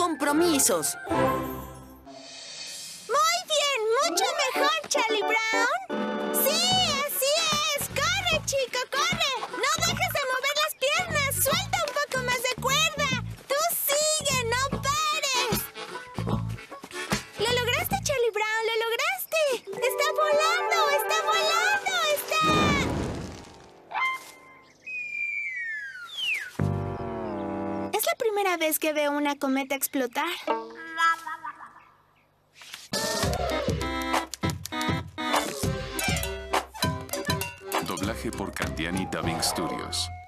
compromisos. Muy bien, mucho mejor, Charlie Brown. Sí, así es. Corre, chico, corre. No dejes de mover las piernas. Suelta un poco más de cuerda. Tú sigue, no pares. Lo lograste, Charlie Brown, lo lograste. Está volando, está volando, Es la primera vez que veo una cometa explotar. Doblaje por Candiani Dubbing Studios.